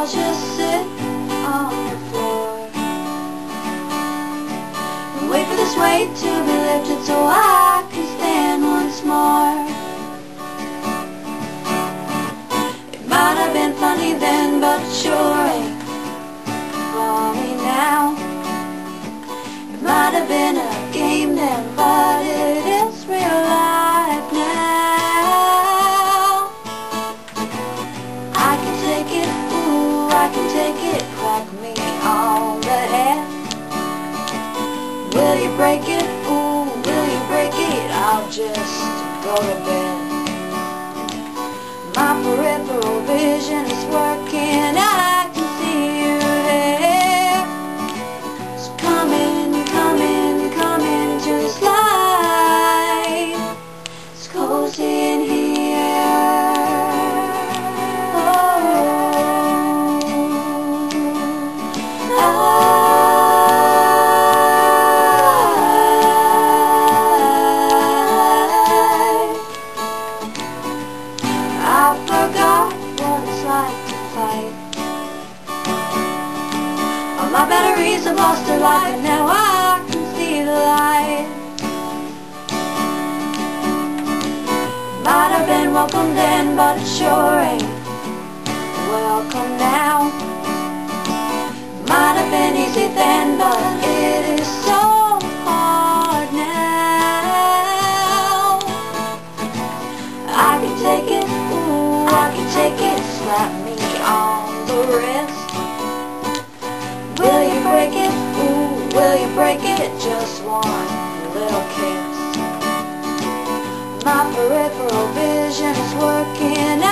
just sit on the floor and wait for this weight to be lifted so I can stand once more. It might have been funny then, but it sure ain't funny now. It might have been a game then, but it is real life now. I can take it, ooh, I can take it, crack me on the head. Will you break it, ooh, will you break it, I'll just go to bed. My peripheral vision is working, I can see you there. So come in, come in, come into this light. It's cozy in here. I forgot what it's like to fight. All my batteries have lost their light, and now I can see the light. Might have been welcome then, but it sure ain't welcome now. Might have been easy then, but it is so hard now. I can take it, ooh, I can take it, slap me on the wrist. Will you break it, ooh, will you break it, just one little kiss. My peripheral vision is working